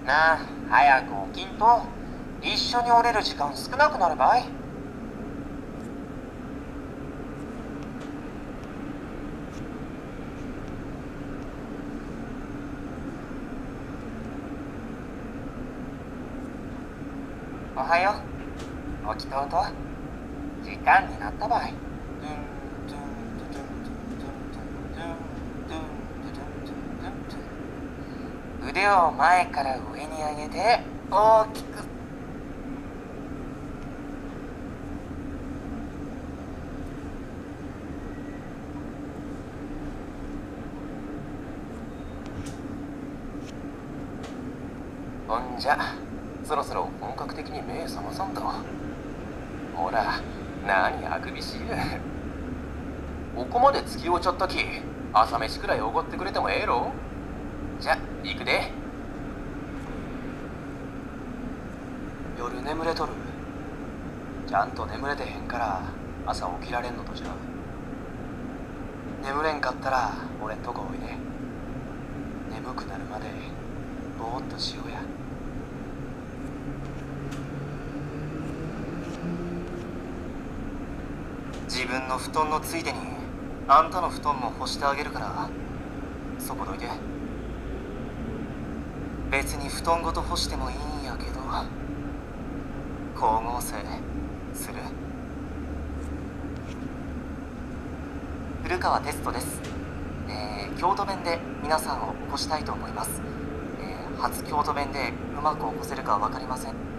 なあ、早く起きんと一緒に折れる時間少なくなるばい。おはよう。起きとうと時間になったばい。腕を前から上に上げて大きく。ほんじゃそろそろ本格的に目覚まさんと。ほら何あくびしゆう。ここまで付き合うちゃったき朝飯くらいおごってくれてもええろ。じゃ行くで。 夜眠れとる？ちゃんと眠れてへんから朝起きられんのとじゃ。眠れんかったら俺んとこおいで。眠くなるまでぼーっとしようや。自分の布団のついでにあんたの布団も干してあげるからそこどいて。別に布団ごと干してもいいんやけど光合成する？古川テストです。京都弁で皆さんを起こしたいと思います。初京都弁でうまく起こせるか分かりません。